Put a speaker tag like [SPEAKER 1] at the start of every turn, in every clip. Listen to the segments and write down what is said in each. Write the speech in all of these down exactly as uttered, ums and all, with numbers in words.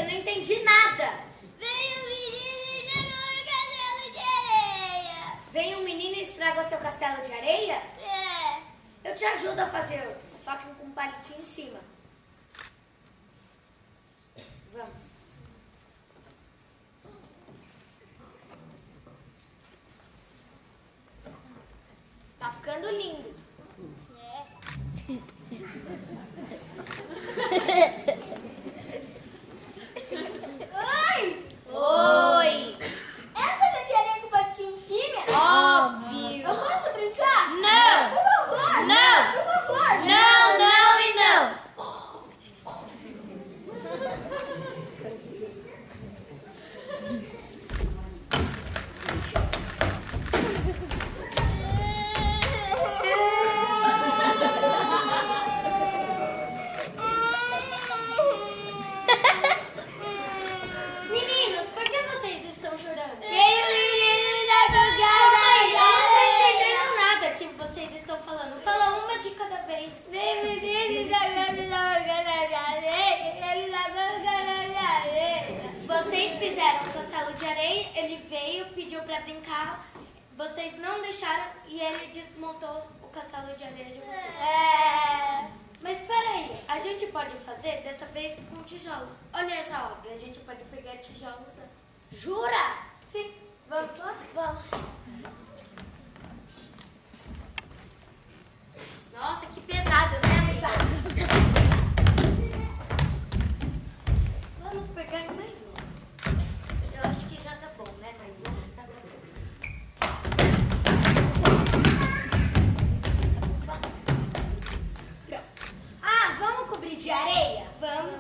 [SPEAKER 1] Eu não entendi nada.
[SPEAKER 2] Vem um menino e estraga o castelo de areia.
[SPEAKER 1] Vem um menino e estraga o seu castelo de areia?
[SPEAKER 2] É.
[SPEAKER 1] Eu te ajudo a fazer outro, só que com um palitinho em cima. Vamos. Tá ficando lindo.
[SPEAKER 2] É. Oi!
[SPEAKER 1] Oi!
[SPEAKER 2] É a casa de areia com patinho em cima?
[SPEAKER 1] Óbvio!
[SPEAKER 2] Eu posso brincar?
[SPEAKER 1] Não!
[SPEAKER 2] Por favor!
[SPEAKER 1] Não!
[SPEAKER 2] Por favor!
[SPEAKER 1] Não, não e não!
[SPEAKER 2] Meninos, por que vocês estão chorando?
[SPEAKER 1] Veio o menino da
[SPEAKER 2] Calma aí, eu não tô
[SPEAKER 1] entendendo
[SPEAKER 2] entendendo
[SPEAKER 1] nada.
[SPEAKER 2] nada que vocês estão falando. Fala uma de cada vez. Vem o menino da Vocês fizeram um castelo de areia, ele veio, pediu pra brincar, vocês não deixaram e ele desmontou o castelo de areia de vocês. É... Mas peraí, a gente pode fazer dessa vez com tijolos. Olha essa obra, a gente pode pegar tijolos.
[SPEAKER 1] Jura?
[SPEAKER 2] Sim, vamos lá? Vamos.
[SPEAKER 1] Nossa, que pesado, né?
[SPEAKER 2] Vamos pegar mais um. Eu acho que já tá bom, né? Mais um, tá bom. Pronto.
[SPEAKER 1] Ah, vamos cobrir de areia?
[SPEAKER 2] Vamos.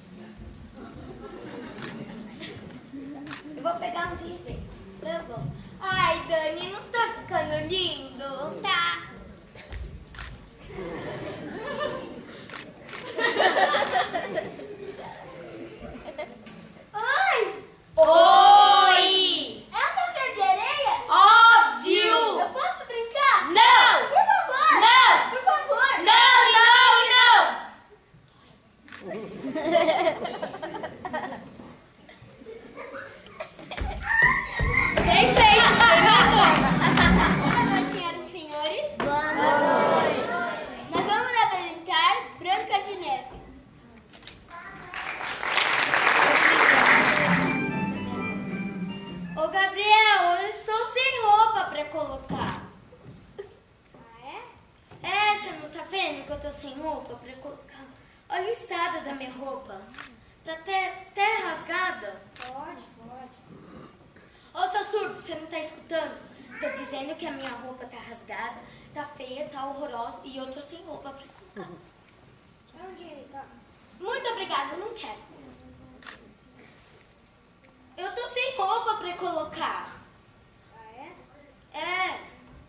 [SPEAKER 1] Eu vou pegar uns enfeites.
[SPEAKER 2] Tá bom. Ai, Dani, não tá ficando lindo?
[SPEAKER 1] Tá.
[SPEAKER 2] Ai!
[SPEAKER 1] Oi!
[SPEAKER 2] É um castelo de areia?
[SPEAKER 1] Óbvio!
[SPEAKER 2] Eu posso brincar?
[SPEAKER 1] Não!
[SPEAKER 2] Por favor!
[SPEAKER 1] Não!
[SPEAKER 2] Por favor!
[SPEAKER 1] Não, não e não! Bem feito!
[SPEAKER 2] Boa noite, senhoras e senhores. Boa noite. Nós vamos apresentar Branca de Neve. Ô, Gabriel, eu estou sem roupa pra colocar. Ah, é? É, você não tá vendo que eu tô sem roupa pra colocar? Olha o estado da minha roupa. Tá até, até rasgada. Pode, pode. Ô, seu surdo, você não tá escutando? Tô dizendo que a minha roupa tá rasgada, tá feia, tá horrorosa e eu tô sem roupa pra colocar. Onde tá? Muito obrigada, eu não quero. Eu tô sem roupa pra colocar. Ah, é? É.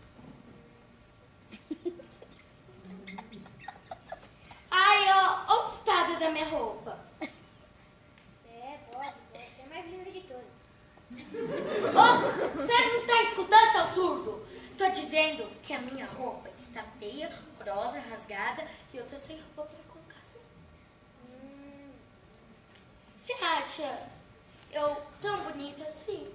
[SPEAKER 2] Ai, ó, ó o estado da minha roupa.
[SPEAKER 3] É, pode, pode. Você é mais linda de todas.
[SPEAKER 2] Ô, você não tá escutando, seu surdo? Tô dizendo que a minha roupa está feia, horrorosa, rasgada e eu tô sem roupa pra colocar.
[SPEAKER 3] Hum,
[SPEAKER 2] Você acha eu tão bonita assim?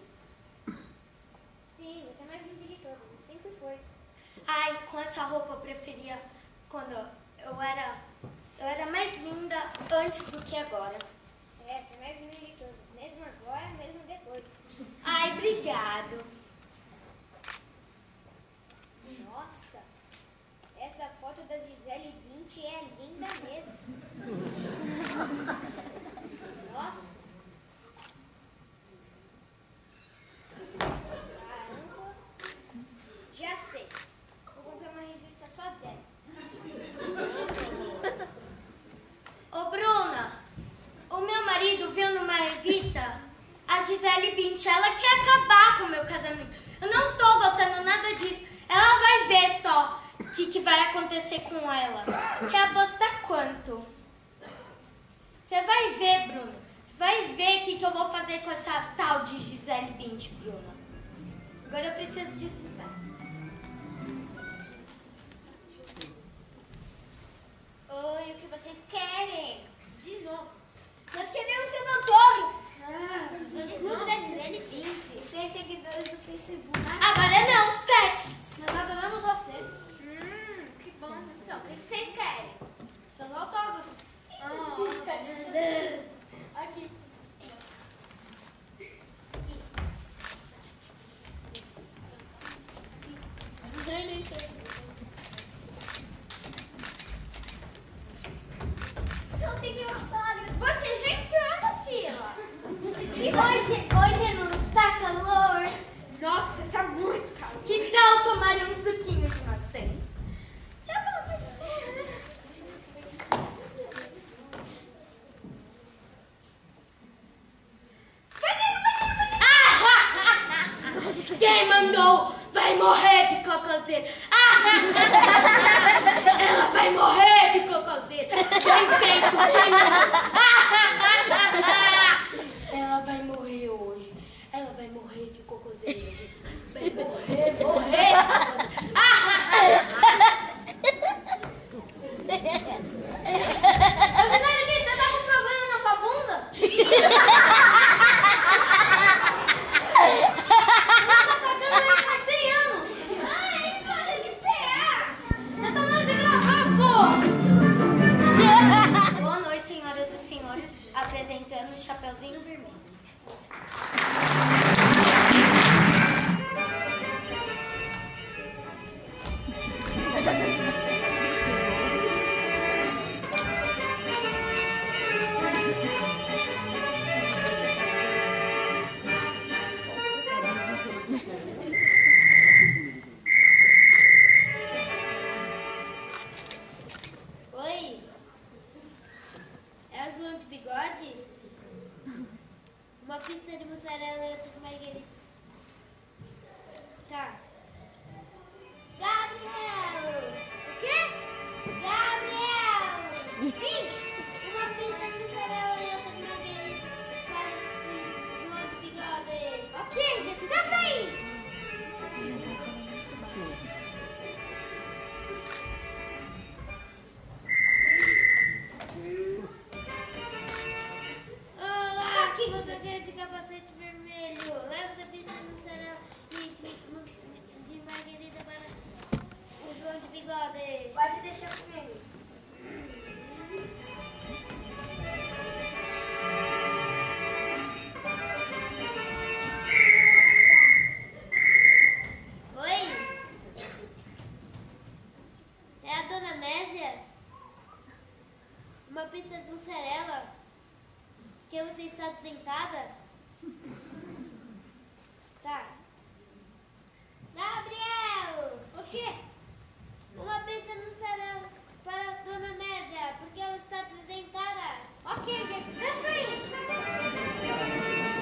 [SPEAKER 3] sim, você é mais linda de todas. Sempre foi.
[SPEAKER 2] Ai, com essa roupa eu preferia quando eu era, eu era mais linda antes do que agora.
[SPEAKER 3] É, você é mais linda de todas. Mesmo agora, mesmo depois.
[SPEAKER 2] Ai, obrigado.
[SPEAKER 3] Nossa, essa foto da Gisele Bündchen é linda mesmo. Nossa. Caramba. Já sei. Vou comprar uma revista só dela.
[SPEAKER 2] Ô, Bruna, o meu marido viu numa revista a Gisele Bündchen. Ela quer acabar com o meu casamento. Eu não tô gostando nada disso. Ela vai ver só o que, que vai acontecer com ela. Quer apostar quanto? Você vai ver, Bruna. Vai ver o que, que eu vou fazer com essa tal de Gisele Bündchen, Bruna. Agora eu preciso desligar. Oi, o que vocês querem? De novo. Nós queremos ser doutor.
[SPEAKER 1] esse buraco.
[SPEAKER 2] Agora não, sete.
[SPEAKER 1] Nós adoramos você.
[SPEAKER 3] Hum, que bom. Então, o que que vocês querem?
[SPEAKER 1] Seus autógrafos.
[SPEAKER 2] Aqui.
[SPEAKER 3] Consegui um autógrafo. Você já entrou na fila.
[SPEAKER 2] Hoje, hoje não está calor.
[SPEAKER 1] Nossa, tá muito calor.
[SPEAKER 2] Que tal tomar um suquinho que nós temos?
[SPEAKER 3] Tá bom, pode ser.
[SPEAKER 2] Quem mandou vai morrer de cocoseira. Ela vai morrer de cocoseira. Bem feito, quem mandou? Ela vai morrer hoje. Ela vai morrer de cocoseira, gente. Vai morrer, morrer de cocoseira.
[SPEAKER 1] Ô, Gisele Bint, você tá com problema na sua bunda? Você tá cagando aí faz cem anos.
[SPEAKER 3] Ah, eles podem me esperar.
[SPEAKER 1] Já tá na hora de gravar, pô.
[SPEAKER 2] Boa noite, senhoras e senhores. Apresentando o Chapeuzinho Vermelho.
[SPEAKER 3] Oi? É o João de Bigode? Uma pizza de mussarela e outra de marguerita. Tá. Gabriel! O quê? Gabriel! Sim! Uma pizza de mussarela e outra de marguerita para o João de Bigode. Ok, já fica saindo! Olá, aqui motoqueiro de capacete vermelho. Leva essa pizza de mussarela e de, de marguerita para o João de Bigode.
[SPEAKER 1] Pode deixar comigo.
[SPEAKER 3] Oi? É a dona Nésia? Uma pizza de mussarela? Que você está desentada? Tá. Gabriel! O quê? Uma pizza de mussarela para a dona Nésia, porque ela está desentada. Ok, já fica saindo.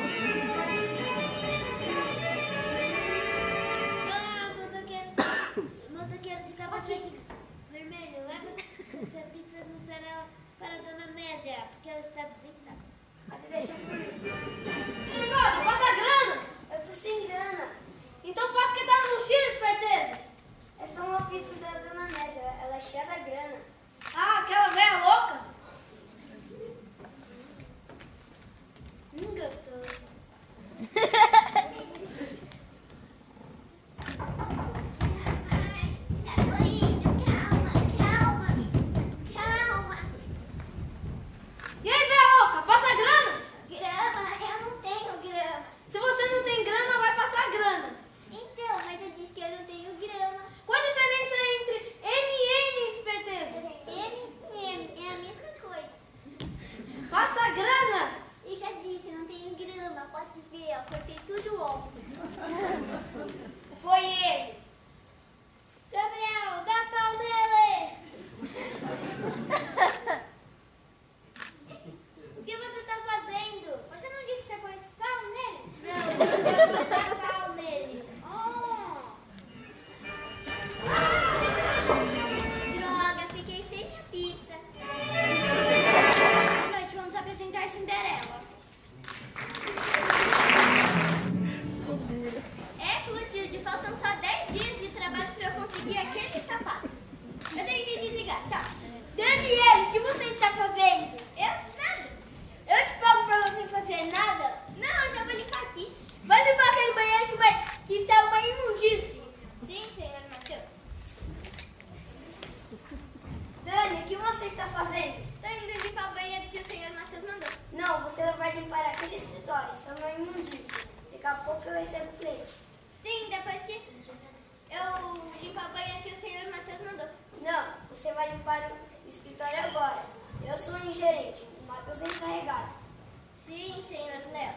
[SPEAKER 3] Olá, motoqueiro, motoqueiro de capacete vermelho. Leva essa pizza de mussarela para a dona Nésia, porque ela está desentada.
[SPEAKER 1] Pode deixar comigo. Bigode, passa grana. Eu tô sem grana.
[SPEAKER 3] Então posso que tá no mochila, esperteza?
[SPEAKER 1] É só uma pizza da dona Nésia. Ela é cheia da grana.
[SPEAKER 3] Ah, aquela velha louca? Hum, gostoso.
[SPEAKER 1] E aí, velha louca, passa grana.
[SPEAKER 3] Grama? Eu não tenho grama.
[SPEAKER 1] Se você não tem grana, vai passar grana.
[SPEAKER 3] Então, mas eu disse que eu não tenho grama.
[SPEAKER 1] Qual a diferença entre M e N, esperteza?
[SPEAKER 3] M e M é a mesma coisa.
[SPEAKER 1] Passa grana.
[SPEAKER 3] Eu já disse, não tenho grama. Pode ver, eu cortei tudo ontem.
[SPEAKER 1] Foi ele.
[SPEAKER 3] Gabriel, dá pau nele! O que você tá fazendo? Você não disse que pôs sal nele? Não, eu vou dar pau nele. Oh. Droga, fiquei sem minha pizza.
[SPEAKER 2] Boa noite, vamos apresentar Cinderela.
[SPEAKER 3] É, Clotilde, faltam só dez dias de trabalho pra eu conseguir aquele sapato. Eu tenho que desligar, tchau.
[SPEAKER 2] Daniele, o que você está fazendo?
[SPEAKER 3] Eu? Nada.
[SPEAKER 2] Eu te pago pra você fazer nada?
[SPEAKER 3] Não, eu já vou limpar aqui.
[SPEAKER 2] Vai limpar aquele banheiro que, vai, que está
[SPEAKER 1] você vai limpar aquele escritório, isso é uma imundícia. Daqui a pouco eu recebo cliente.
[SPEAKER 3] Sim, depois que eu limpo a banha que o senhor Matheus mandou.
[SPEAKER 1] Não, você vai limpar o escritório agora. Eu sou o gerente, o Matheus é encarregado.
[SPEAKER 3] Sim, senhor Léo.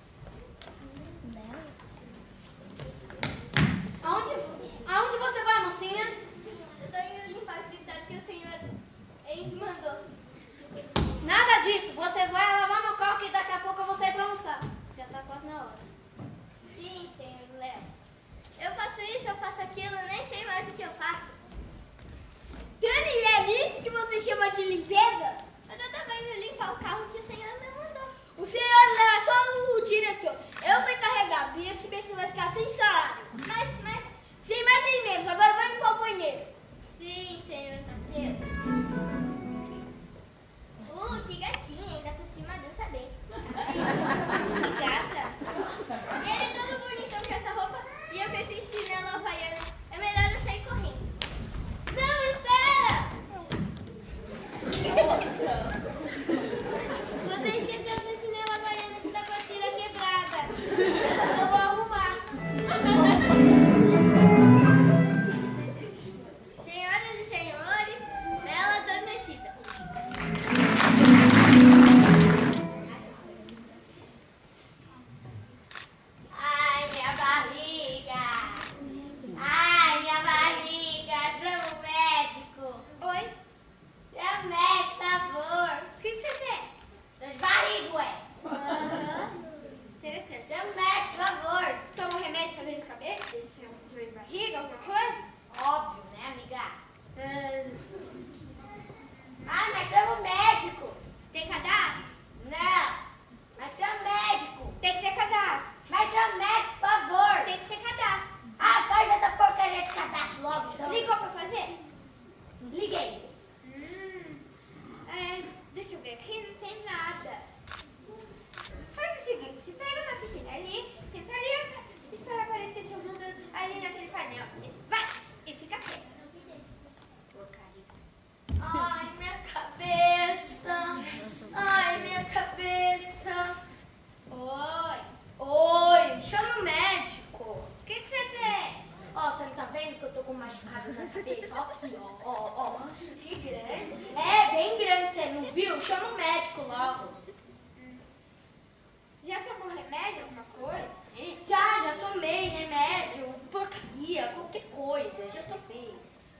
[SPEAKER 1] Aonde, aonde você vai, mocinha?
[SPEAKER 3] Eu tô indo limpar o escritório que o senhor Enzo mandou.
[SPEAKER 1] Nada disso, você vai lavar meu carro que daqui a pouco eu vou sair pra almoçar. Já tá quase na hora.
[SPEAKER 3] Sim, senhor Léo. Eu faço isso, eu faço aquilo, eu nem sei mais o que eu faço.
[SPEAKER 2] Dani, é isso que você chama de limpeza?
[SPEAKER 3] Mas eu tava indo limpar o carro que o senhor me mandou.
[SPEAKER 2] O senhor Léo é só o diretor. Eu sou encarregado e esse mês você vai ficar sem salário.
[SPEAKER 3] Mas, mas...
[SPEAKER 2] Sem mais nem menos. Agora vai limpar o banheiro.
[SPEAKER 3] Sim, senhor Matheus. Uh, que gatinha, ainda por cima dança bem. Que gata. Ele é todo bonitão com essa roupa e eu com esse chinelo havaiano. É melhor eu sair correndo. Não, espera!
[SPEAKER 2] Nossa.
[SPEAKER 3] Você esqueceu do chinelo havaiano que tá com a tira quebrada. Eu vou arrumar. Senhoras e senhores, Bela Adormecida. Ai, minha barriga! Ai, minha barriga! Chama o médico! Oi? Chama o médico, por favor! O que, que você tem? Dor de barriga, ué! Aham. Interessante. Chama o médico, por favor!
[SPEAKER 1] Toma um remédio pra dor de cabeça? Esse é um dor de barriga, alguma coisa?
[SPEAKER 3] Óbvio, né, amiga? Ah, mas chama o médico! Tem cadastro? Não! Mas chama o médico!
[SPEAKER 1] Tem que ter cadastro.
[SPEAKER 3] Mas chama o médico, por favor!
[SPEAKER 1] Tem que ter cadastro.
[SPEAKER 3] Ah, faz essa porcaria de cadastro logo, então.
[SPEAKER 1] Ligou pra fazer?
[SPEAKER 3] Liguei.
[SPEAKER 1] Hum, é, deixa eu ver aqui, não tem nada. Faz o seguinte, pega uma fichinha ali, senta ali, espera aparecer seu número ali naquele painel. Vai, e fica quieto. Porcaria.
[SPEAKER 2] Ai, minha cabeça. Ai, minha cabeça.
[SPEAKER 3] Oi.
[SPEAKER 2] Oi, chama o médico.
[SPEAKER 1] O que, que você tem?
[SPEAKER 2] Ó, você não tá vendo que eu tô com um machucado na cabeça? Ó aqui, ó, ó, ó.
[SPEAKER 1] Nossa, que grande.
[SPEAKER 2] É, bem grande, você não viu? Chama o médico logo.
[SPEAKER 1] Já tomou remédio, alguma coisa? Sim.
[SPEAKER 2] Já, já tomei remédio, porcaria, qualquer coisa, já tomei.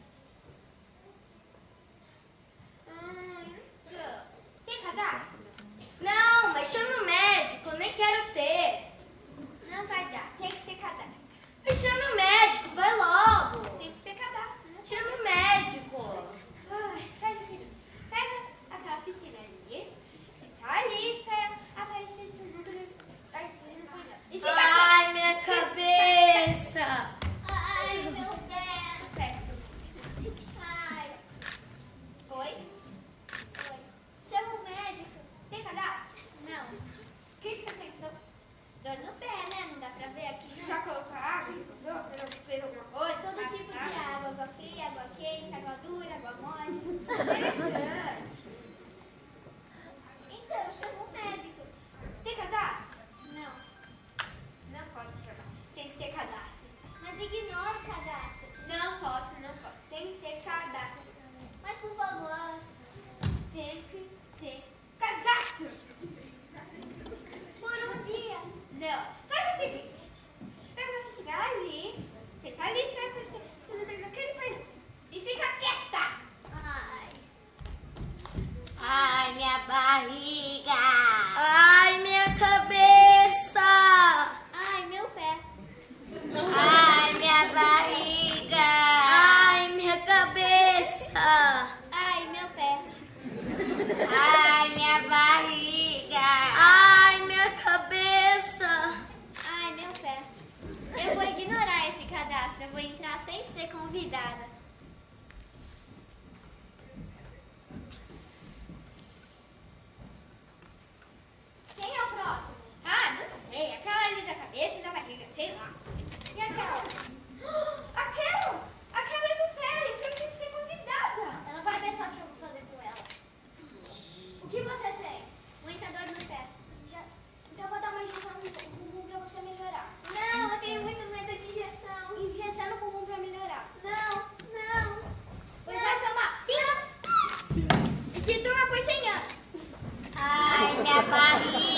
[SPEAKER 1] Hum, então. Tem cadastro?
[SPEAKER 2] Não, mas chama o médico, eu nem quero ter.
[SPEAKER 1] Não vai dar, tem que ter cadastro.
[SPEAKER 2] Mas chama o médico, vai logo.
[SPEAKER 1] Tem que ter cadastro, né?
[SPEAKER 2] Chama o médico.
[SPEAKER 1] Ai, faz o seguinte, pega aquela oficina ali, senta ali, espera aparecer seu número ali no painel. E fica
[SPEAKER 2] Ai,
[SPEAKER 1] quieto.
[SPEAKER 2] minha
[SPEAKER 1] Fica-
[SPEAKER 2] cabeça.
[SPEAKER 3] Ai, meu Deus.
[SPEAKER 1] Espera, seu-
[SPEAKER 3] Ai.
[SPEAKER 1] Oi?
[SPEAKER 3] Oi. Chama o médico.
[SPEAKER 1] Tem cadastro?
[SPEAKER 3] Não.
[SPEAKER 1] O que, que você tem? Não.
[SPEAKER 3] Dor no pé, né? Não dá pra ver aqui.
[SPEAKER 1] Já colocou água? Usou? Fez, fez alguma coisa?
[SPEAKER 3] Todo tipo de minha barriga.